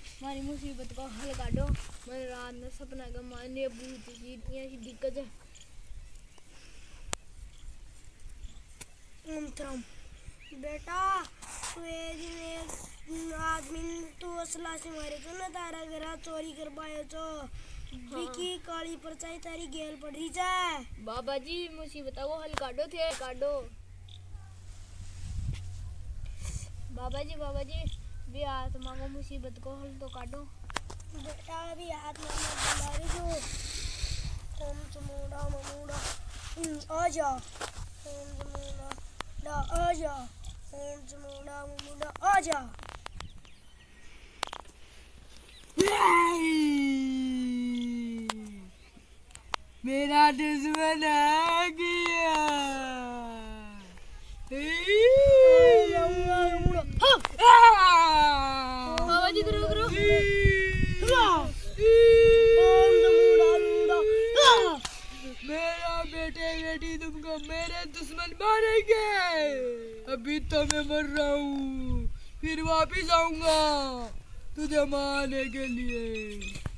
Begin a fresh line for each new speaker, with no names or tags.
हमारी मुसीबत को हल काटो। मैंने रात में सपना का माने भूत की दिक्कत है।
बेटा तू आदमी तू असला से मारे तो ना तारा घर चोरी कर पाए तो विकी काली परचाई तारी गेल पड़ रही है।
बाबा जी मुसीबत को हल काटो थे काटो। बाबा जी भी आत्मा को मुसीबत को हल तो काटो।
बेटा भी आत्मा में बुला रही जो तुम चमुड़ा ममुड़ा आ जा आ जा चमुड़ा ममुड़ा आ जा।
मेरा दुश्मन आ गया।
बाबा जी करो करो।
मेरा बेटे बेटी तुमको मेरे दुश्मन मारेंगे। अभी तो मैं मर रहा हूँ, फिर वापिस आऊंगा तुझे मारने के लिए।